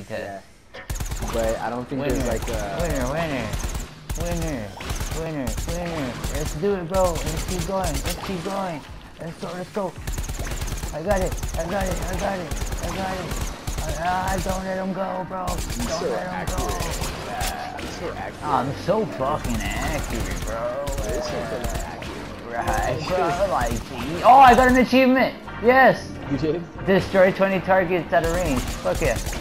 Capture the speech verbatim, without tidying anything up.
test. Yeah. But I don't think Winner, there's like a... winner, winner, winner, winner, winner. Let's do it, bro. Let's keep going. Let's keep going. Let's go, let's go. I got it. I got it. I got it. I got it. Ah, don't let him go, bro. Don't so let him accurate. go. Yeah, I'm so accurate. I'm so fucking accurate, bro. It's something accurate. Right, bro. Like, oh, I got an achievement. Yes. You did? Destroy twenty targets at a range. Fuck yeah.